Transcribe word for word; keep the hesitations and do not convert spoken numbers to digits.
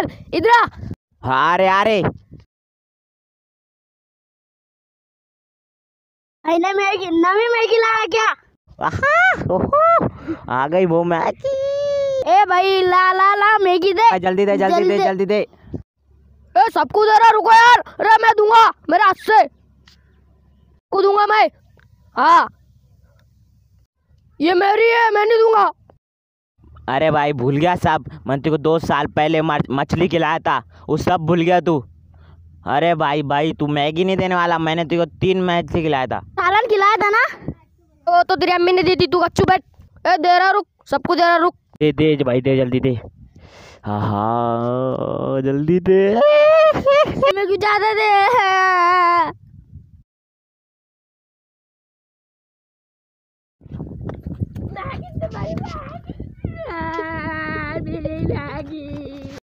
इधर आ। हाँ रे आ रे। अरे मैगी नवी मैगी लाया क्या? आहा, ओहो, आ गई वो मैगी। ए भाई ला ला ला मैगी दे। जल्दी दे जल्दी दे जल्दी दे। ए सबको दे रहा, रुको यार। अरे मैं दूंगा मेरे हाथ से को दूंगा मैं। हाँ ये मेरी है, मैं नहीं दूंगा। अरे भाई भूल गया सब, मैं तेरे को दो साल पहले मछली खिलाया था, वो सब भूल गया तू। अरे भाई भाई तू मैगी नहीं देने वाला, मैंने तेरे को तीन मछली खिलाया था। सालन खिलाया था ना, वो तो तेरी अम्मी ने दी थी। तू अच्छू बैठ। ए दे रहा, रुक सबको दे रहा, रुक। दे दे भाई दे जल्दी दे। हाँ हाँ जल्दी दे। मैं क्यों ज्यादा दे।